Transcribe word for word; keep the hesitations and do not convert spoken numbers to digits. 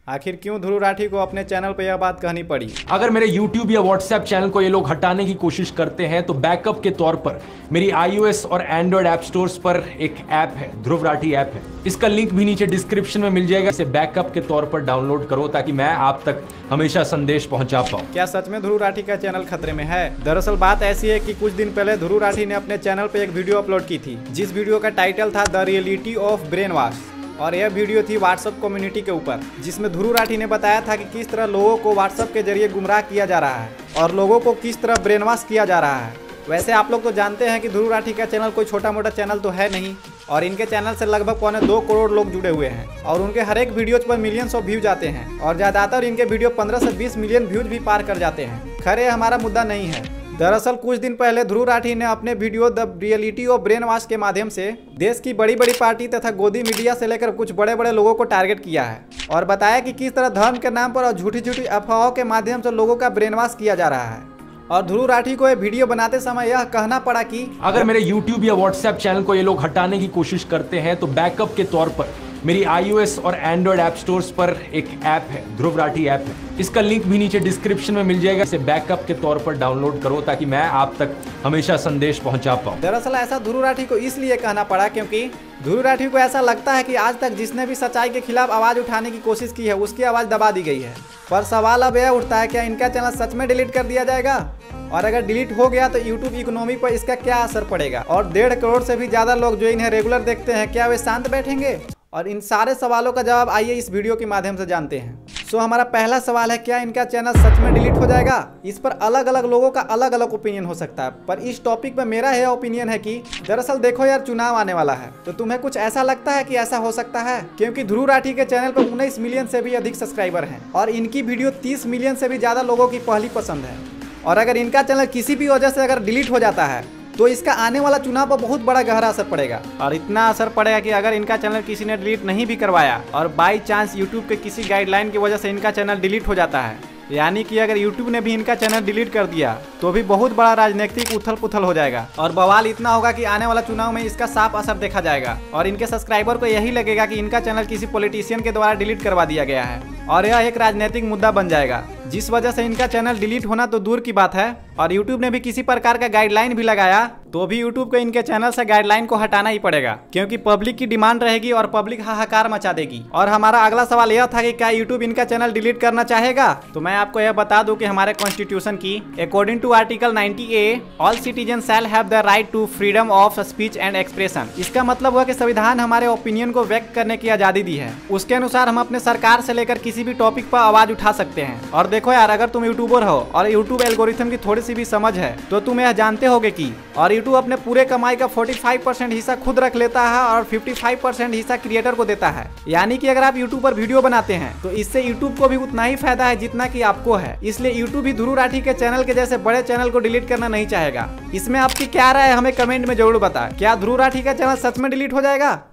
आखिर क्यों ध्रुव राठी को अपने चैनल पर यह बात कहनी पड़ी? अगर मेरे YouTube या WhatsApp चैनल को ये लोग हटाने की कोशिश करते हैं तो बैकअप के तौर पर मेरी iOS और Android ऐप स्टोर्स पर एक ऐप है, ध्रुव राठी ऐप है। इसका लिंक भी नीचे डिस्क्रिप्शन में मिल जाएगा। इसे बैकअप के तौर पर डाउनलोड करो ताकि मैं आप तक हमेशा संदेश पहुंचा पाऊं। क्या सच में ध्रुव राठी का चैनल खतरे में है? दरअसल बात ऐसी है कि कुछ दिन पहले ध्रुव राठी ने अपने चैनल पर एक वीडियो अपलोड की थी, जिस वीडियो का टाइटल था the reality of brain wash. और यह वीडियो थी व्हाट्सएप कम्युनिटी के ऊपर, जिसमें ध्रुव राठी ने बताया था कि किस तरह लोगों को व्हाट्सएप के जरिए गुमराह किया जा रहा है और लोगों को किस तरह ब्रेन वॉश किया जा रहा है। वैसे आप लोग तो जानते हैं कि ध्रुव राठी का चैनल कोई छोटा मोटा चैनल तो है नहीं, और इनके चैनल से लगभग पौने दो करोड़ लोग जुड़े हुए हैं और उनके हर एक वीडियोज पर मिलियंस ऑफ व्यूज आते हैं और ज़्यादातर इनके वीडियो पंद्रह से बीस मिलियन व्यूज भी पार कर जाते हैं। खैर, हमारा मुद्दा नहीं है। दरअसल कुछ दिन पहले ध्रुव राठी ने अपने video the reality of brain wash के माध्यम से देश की बड़ी बड़ी पार्टी तथा गोदी मीडिया से लेकर कुछ बड़े बड़े लोगों को टारगेट किया है और बताया कि किस तरह धर्म के नाम पर और झूठी झूठी अफवाहों के माध्यम से लोगों का ब्रेन वॉश किया जा रहा है। और ध्रुव राठी को यह वीडियो बनाते समय यह कहना पड़ा कि अगर मेरे YouTube या WhatsApp चैनल को ये लोग हटाने की कोशिश करते हैं तो बैकअप के तौर पर मेरी iOS और Android ऐप स्टोर्स पर एक ऐप है, ध्रुव राठी ऐप है। इसका लिंक भी नीचे डिस्क्रिप्शन में मिल जाएगा। इसे बैकअप के तौर पर डाउनलोड करो ताकि मैं आप तक हमेशा संदेश पहुंचा पाऊं। दरअसल ऐसा ध्रुव राठी को इसलिए कहना पड़ा क्योंकि ध्रुव राठी को ऐसा लगता है कि आज तक जिसने भी सच्चाई के खिलाफ आवाज उठाने की कोशिश की है उसकी आवाज दबा दी गई है। पर सवाल अब यह उठता है, क्या इनका चैनल सच में डिलीट कर दिया जाएगा? और अगर डिलीट हो गया तो यूट्यूब इकोनॉमी पर इसका क्या असर पड़ेगा? और डेढ़ करोड़ से भी ज्यादा लोग जो इन्हें रेगुलर देखते हैं, क्या वे शांत बैठेंगे? और इन सारे सवालों का जवाब आइए इस वीडियो के माध्यम से जानते हैं। सो हमारा पहला सवाल है, क्या इनका चैनल सच में डिलीट हो जाएगा? इस पर अलग अलग लोगों का अलग अलग ओपिनियन हो सकता है, पर इस टॉपिक पर मेरा यह ओपिनियन है कि दरअसल देखो यार, चुनाव आने वाला है, तो तुम्हें कुछ ऐसा लगता है कि ऐसा हो सकता है? क्योंकि ध्रुव राठी के चैनल पर उन्नीस मिलियन से भी अधिक सब्सक्राइबर हैं और इनकी वीडियो तीस मिलियन से भी ज्यादा लोगों की पहली पसंद है। और अगर इनका चैनल किसी भी वजह से अगर डिलीट हो जाता है तो इसका आने वाला चुनाव पर बहुत बड़ा गहरा असर पड़ेगा। और इतना असर पड़ेगा कि अगर इनका चैनल किसी ने डिलीट नहीं भी करवाया और बाई चांस यूट्यूब के किसी गाइडलाइन की वजह से इनका चैनल डिलीट हो जाता है, यानी कि अगर यूट्यूब ने भी इनका चैनल डिलीट कर दिया तो भी बहुत बड़ा राजनीतिक उथल पुथल हो जाएगा और बवाल इतना होगा कि आने वाला चुनाव में इसका साफ असर देखा जाएगा और इनके सब्सक्राइबर को यही लगेगा कि इनका चैनल किसी पॉलिटिशियन के द्वारा डिलीट करवा दिया गया है और यह एक राजनीतिक मुद्दा बन जाएगा, जिस वजह से इनका चैनल डिलीट होना तो दूर की बात है। और यूट्यूब ने भी किसी प्रकार का गाइडलाइन भी लगाया तो भी यूट्यूब को इनके चैनल से गाइडलाइन को हटाना ही पड़ेगा, क्योंकि पब्लिक की डिमांड रहेगी और पब्लिक हाहाकार मचा देगी। और हमारा अगला सवाल यह था कि क्या यूट्यूब इनका चैनल डिलीट करना चाहेगा? तो मैं आपको यह बता दूं कि हमारे कॉन्स्टिट्यूशन की according to article ninety A, all citizen shall have the right to freedom of speech and expression. इसका मतलब हुआ कि संविधान हमारे ओपिनियन को व्यक्त करने की आजादी दी है। उसके अनुसार हम अपने सरकार से लेकर किसी भी टॉपिक पर आवाज उठा सकते हैं। और देखो यार, अगर तुम यूट्यूबर हो और यूट्यूब एल्गोरिथम की थोड़ी सी भी समझ है तो तुम यह जानते होगे कि और यूट्यूब अपने पूरे कमाई का पैंतालीस परसेंट हिस्सा खुद रख लेता है और पचपन परसेंट हिस्सा क्रिएटर को देता है। यानी कि अगर आप यूट्यूब पर वीडियो बनाते हैं तो इससे यूट्यूब को भी उतना ही फायदा है जितना कि आपको है। इसलिए यूट्यूब भी ध्रुव राठी के चैनल के जैसे बड़े चैनल को डिलीट करना नहीं चाहेगा। इसमें आपकी क्या राय है, हमें कमेंट में जरूर बताएं। क्या ध्रुव राठी का चैनल सच में डिलीट हो जाएगा?